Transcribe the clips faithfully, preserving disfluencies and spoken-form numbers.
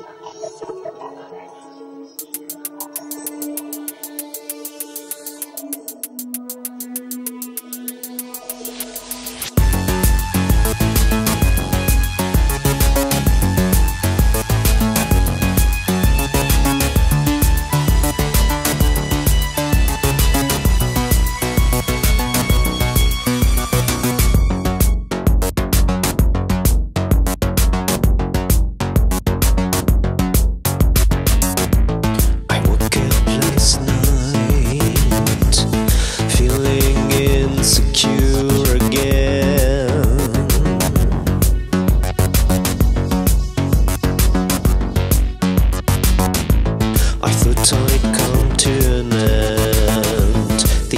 I'd come to an end, the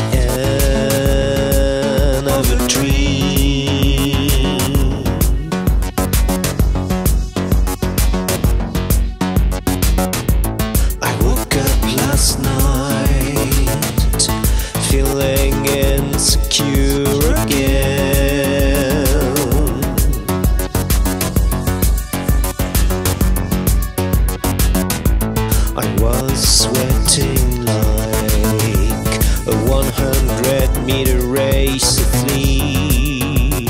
end of a dream. I woke up last night, feeling insecure again. I was sweating like a one hundred meter race athlete.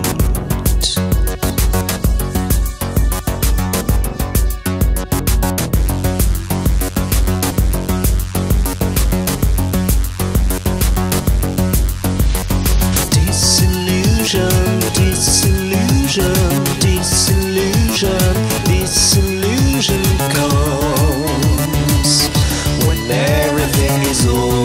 Disillusion, disillusion, disillusion, disillusion comes when everything is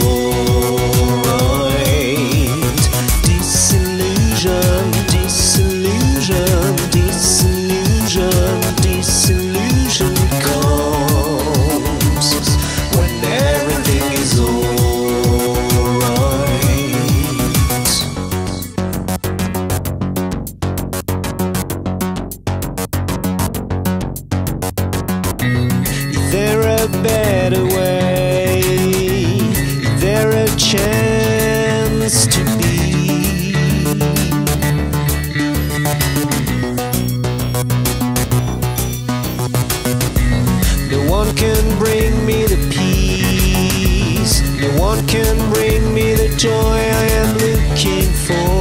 alright. Disillusion, disillusion, disillusion, disillusion comes when everything is alright. Is there a better way? Is there a chance to be? No one can bring me the peace, no one can bring me the joy I am looking for.